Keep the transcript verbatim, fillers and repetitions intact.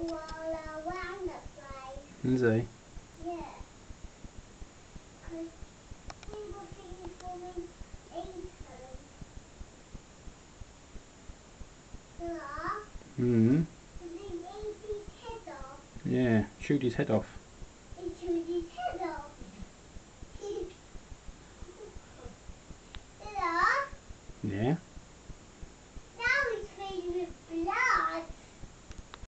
all around the place. Is he? Yeah. Because we were thinking for me eat them. Yeah. Hmm. Does he eat his head off? Yeah, shoot his head off. He chewed his head off. Yeah. Yeah.